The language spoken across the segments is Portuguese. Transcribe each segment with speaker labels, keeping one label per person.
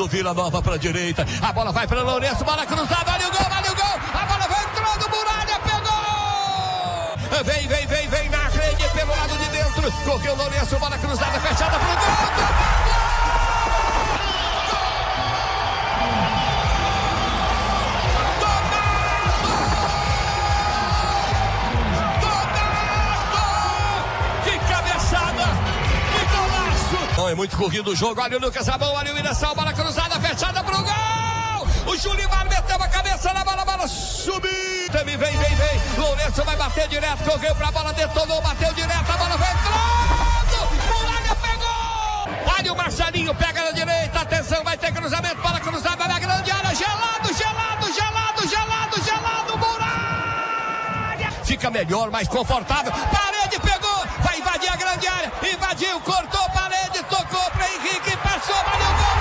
Speaker 1: o Vila Nova pra direita. A bola vai para Lourenço, bola cruzada, olha o gol, olha o gol. A bola vai entrando, Muralha pegou. Vem na rede pelo lado de dentro. Correu Lourenço, bola cruzada, fechada pro gol. É muito corrido o jogo, olha o Lucas Ramon, olha o Mirassol, bola cruzada, fechada pro gol! O Julimar meteu a cabeça na bola subiu! Vem, Lourenço vai bater direto, correu pra bola, detonou, bateu direto, a bola vai entrando! Muralha pegou! Olha o Marcelinho, pega na direita, atenção, vai ter cruzamento, bola cruzada na grande área, gelado, Muralha! Fica melhor, mais confortável, parede pegou, vai invadir a grande área, invadiu, cortou, parede, tocou para Henrique, passou, olha o gol,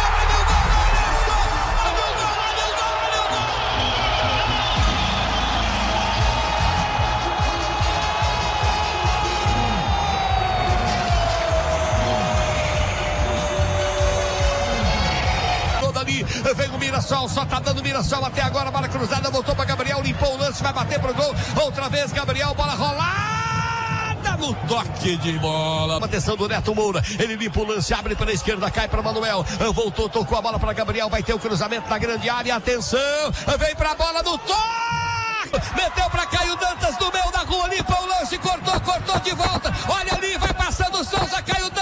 Speaker 1: ali, vem o Mirassol, só tá dando Mirassol até agora, bola cruzada, voltou para Gabriel, limpou o lance, vai bater pro gol, outra vez Gabriel, bola rolada no toque de bola, atenção do Neto Moura, ele limpa o lance, abre pela esquerda, cai para Manuel, voltou, tocou a bola para Gabriel, vai ter o cruzamento na grande área, atenção, vem pra bola no toque, meteu para Caio Dantas no meio da rua, limpa o lance, cortou de volta, olha ali, vai passando o Souza, Caio Dantas.